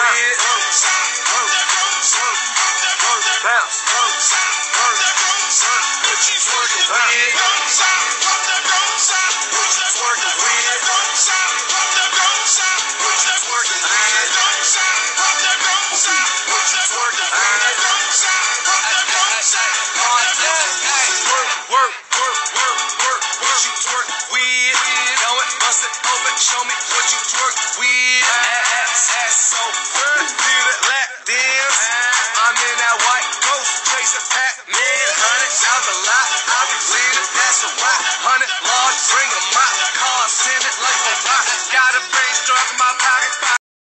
with? Bounce. What you twerking with? What you twerking with? What you twerking with? What you twerking with? Work. What you twerk with? Know it, bust it open, show me what you twerk with. Ass so good, feel it lap dance. I'm in that white ghost, chasing Pac-Man. $100 a lot, I be leaning, that's a why. 100 large, bring 'em out. Car, send it like a rock. Got a brain struck in my pocket.